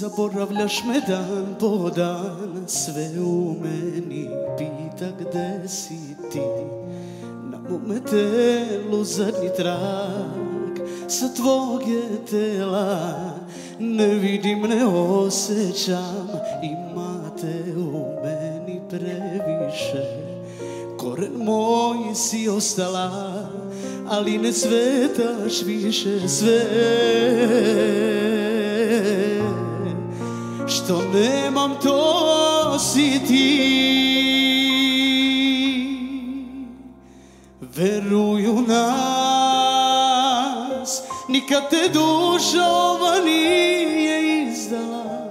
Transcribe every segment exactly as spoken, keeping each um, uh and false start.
Zaboravljaš me dan po dan, sve u meni pita gde si ti. Na mome telu zadnji trag sa tvog je tela. Ne vidim, ne osjećam, imate u meni previše. Koren moj si ostala, ali ne cvetaš više. Sve što nemam to si ti. Veruju nas, nikad te duša ova nije izdala.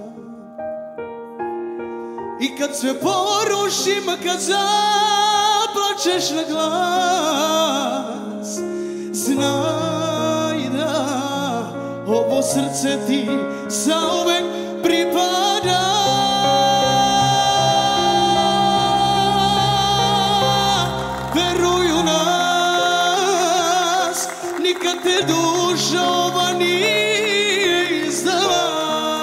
I kad sve porušim, kad zaplačeš na glas, znaj da ovo srce ti zauvek pripada. Veruju nas, nikad te duša ova nije izdala.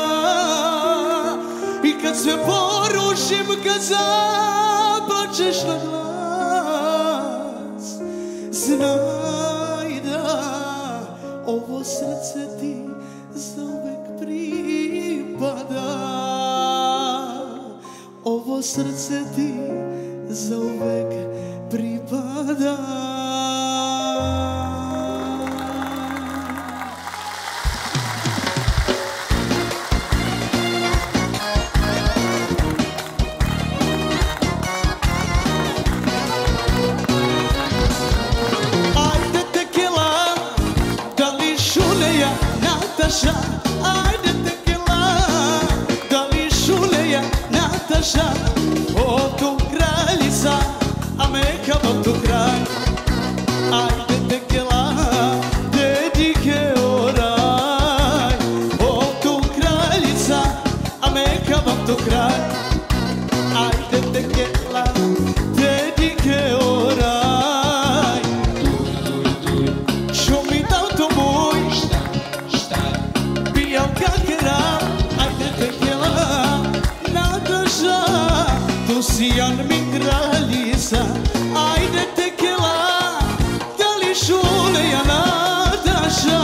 I kad sve porušim, kad zaplačeš na glas, znaj da ovo srce ti zauvek pripada. Ovo srce ti zauvek pripada. Ajde tekila, da li šuleja Nataša? Ajde tekila, da li šuleja Nataša? O tu kraljica, a meka bo tu kralj. Ajde tekila, dedike oraj. O tu kraljica, a meka bo tu kralj. Ajde tekila, dedike oraj. Šumi tauto moj, pijam kakera. Ajde tekila, Nataša, tu si jan mi kraljica. Ajde tekila, da li šuleja Nataša?